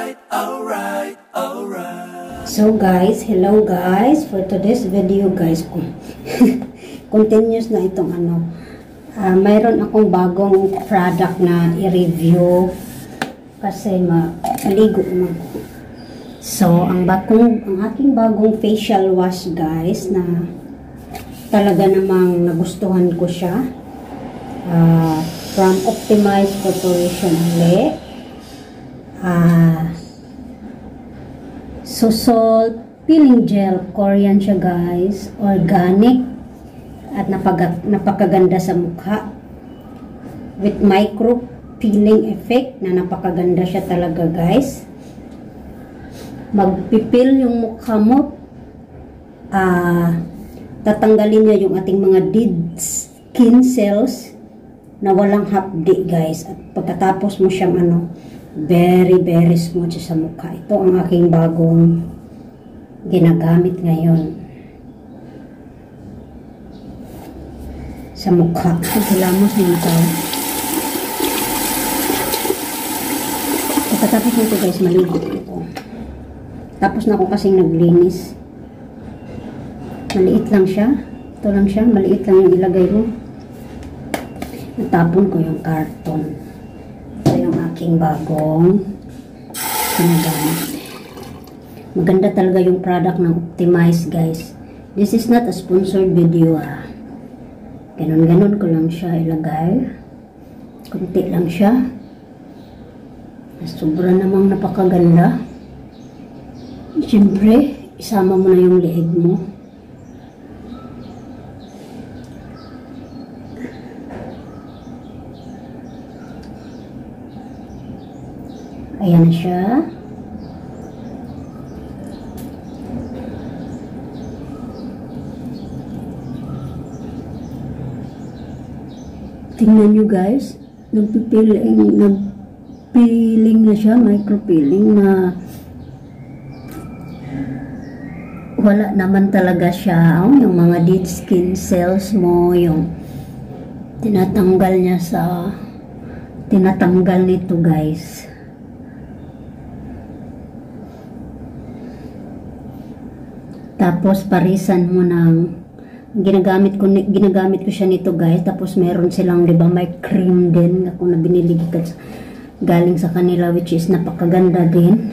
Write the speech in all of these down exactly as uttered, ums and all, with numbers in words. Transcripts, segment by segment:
alright, alright, alright. So guys, hello guys. For today's video guys, continuous na itong ano. Uh, mayroon akong bagong product na i-review kasi ma maligo naman ko. So, ang bagong, ang aking bagong facial wash guys na talaga namang nagustuhan ko siya. Uh, from Optimize Corporation ulit. Uh, Susol peeling gel, Korean siya guys, organic at napag napakaganda sa mukha with micro peeling effect na napakaganda siya talaga guys. Magpipil yung mukha mo, uh, tatanggalin niya yung ating mga dead skin cells na walang hapdi guys, at pagkatapos mo siyang ano, very very smooth sa mukha. Ito ang aking bagong ginagamit ngayon sa mukha. Kilamos ng tao. Pagkatapos nito guys, maligo ito. Tapos na ako kasing naglinis. Maliit lang siya. Ito lang siya, maliit lang yung ilagay mo. Natapon ko yung karton. Ito yung aking bagong ginagamit. Maganda talaga yung product ng Optimize guys. This is not a sponsored video ah. Ganon-ganon ko lang siya ilagay. Kunti lang siya. Sobra namang napakaganda. Siyempre, isama mo na yung leeg mo. Ayan na siya. Tingnan nyo guys, nagpipiling, nagpiling na siya, micro-peeling na wala naman talaga siya. Oh, yung mga dead skin cells mo, yung tinatanggal niya sa, tinatanggal nito guys. Tapos parisan mo ng ginagamit ko ginagamit ko siya nito guys. Tapos meron silang, 'di ba, may cream din ako na binili galing sa kanila, which is napakaganda din.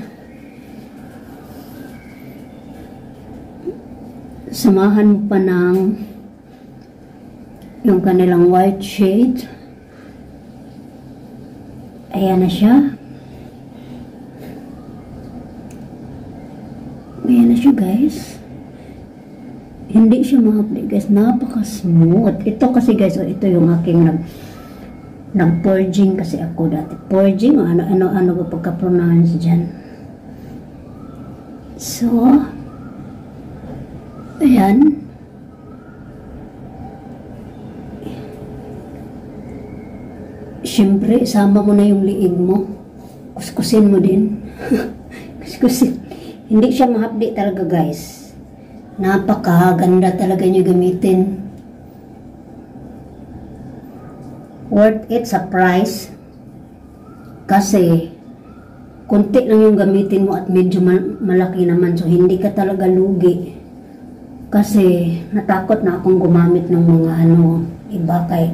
Samahan mo pa ng yung kanilang white shade. Ayan na siya. Ayan na siya guys. Hindi siya mahapdi guys, napaka-smooth. Ito kasi guys, oh, ito yung aking nag nag-purging kasi ako dati. Purging, ano-ano ano ba pagka-pronounce dyan. So, ayan. Siyempre, isama mo na yung liig mo. Kuskusin mo din. Kuskusin. Hindi siya mahapdi talaga guys. Napakaganda talaga nyo gamitin. Worth it sa price. Kasi konti lang yung gamitin mo at medyo malaki naman. So hindi ka talaga lugi. Kasi natakot na akong gumamit ng mga ano iba kay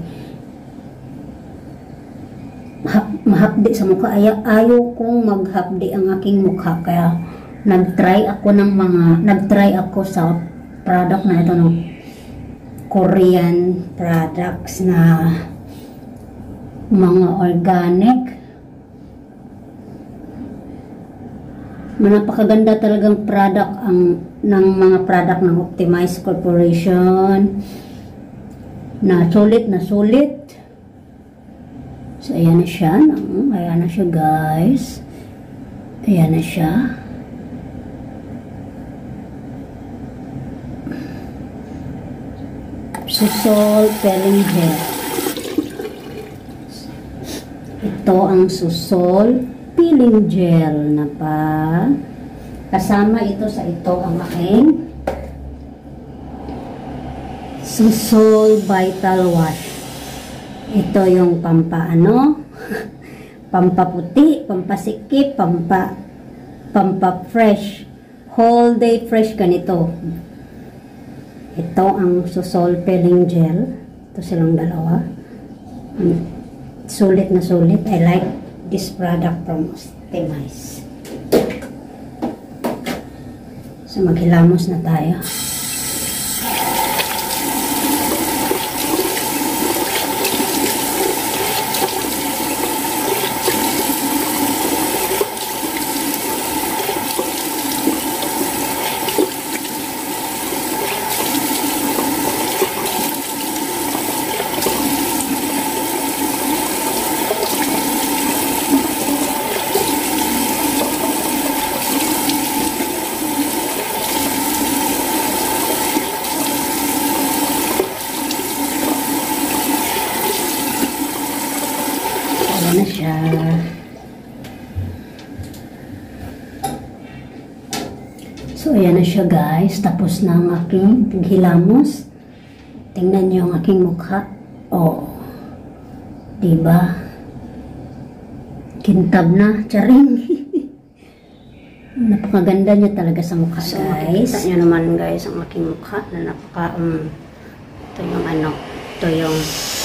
mahapdi sa mukha. Ayaw, ayaw kong maghapdi ang aking mukha. Kaya nag-try ako ng mga, nag-try ako sa product na ito ng Korean products na mga organic. Napakaganda talagang product ang ng mga product ng Optimize Corporation na sulit na sulit. So ayan na siya, ayan na siya guys. Ayan na siya. Susol peeling gel. Ito ang Susol peeling gel na pa. Kasama ito sa ito ang aking Susol Vital Wash. Ito yung pampaano, pampaputi, pampasikip, pampa pampa-fresh. Whole day fresh ganito. Ito ang Susol Peeling Gel. Ito silang dalawa. Sulit na sulit. I like this product from Optimize. So maghilamos na tayo. Na siya. So, ayan na siya guys. Tapos na ang aking paghilamos. Tingnan niyo ang aking mukha. Oh. Diba? Kintab na. Charing. Napakaganda niya talaga sa mukha so, guys. Makikita niyo naman guys ang aking mukha na napaka um, ito yung ano. Ito yung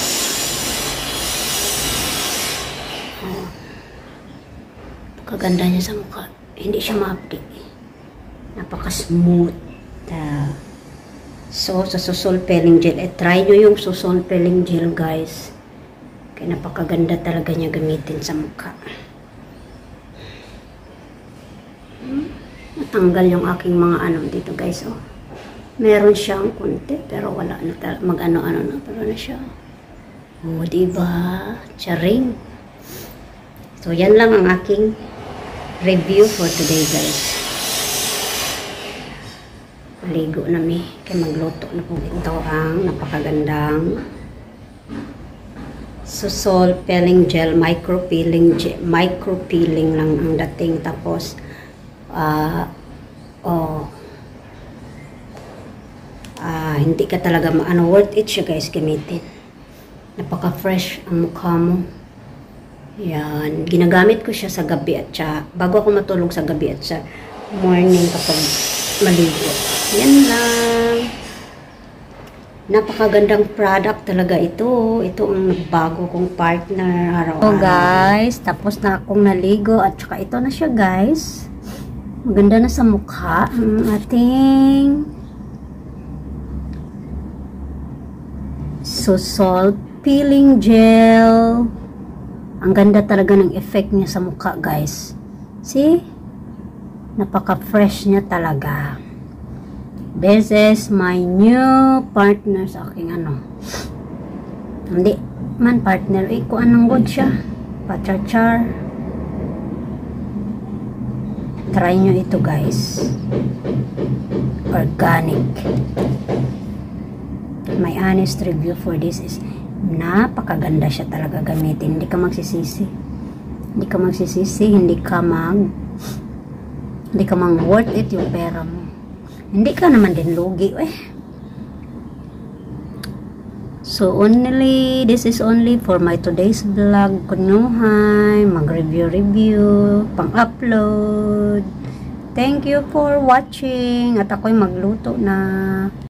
kaganda niya sa mukha. Hindi siya maapdi. Napaka-smooth. Uh, so, sa Susol Peeling Gel. Eh, try nyo yung Susol Peeling Gel, guys. Kaya napakaganda talaga niya gamitin sa mukha. Natanggal yung aking mga ano dito, guys. Oh. Meron siyang kunti, pero wala na. Mag-ano-ano na. Pero na siya. Oh, diba? Charing. So, yan lang ang aking review for today guys. Maligo na mi. Kaya magluto na po. Ito ang napakagandang Susol Peeling Gel. Micro peeling gel. Micro peeling lang ang dating. Tapos uh, oh uh, hindi ka talaga ano, worth it siya guys gamitin. Napaka fresh ang mukha mo. Yan. Ginagamit ko siya sa gabi at siya, bago ako matulog sa gabi at sa morning kapag maligo. Yan lang. Napakagandang product talaga ito. Ito ang bago kong partner araw-araw. So guys, tapos na akong naligo at saka ito na siya guys. Maganda na sa mukha ang ating Susol Peeling Gel. Ang ganda talaga ng effect niya sa mukha, guys. See? Napaka-fresh niya talaga. This is my new partner sa aking ano. Hindi man partner. Eh, kung anong good siya. Pachar-char. Try nyo ito, guys. Organic. My honest review for this is napakaganda siya talaga gamitin. Hindi ka magsisisi. Hindi ka magsisisi. Hindi ka mag hindi ka mang worth it yung pera mo. Hindi ka naman din lugi. Eh. So only, this is only for my today's vlog. Kunuhay, mag-review-review, pang-upload. Thank you for watching. At ako'y magluto na.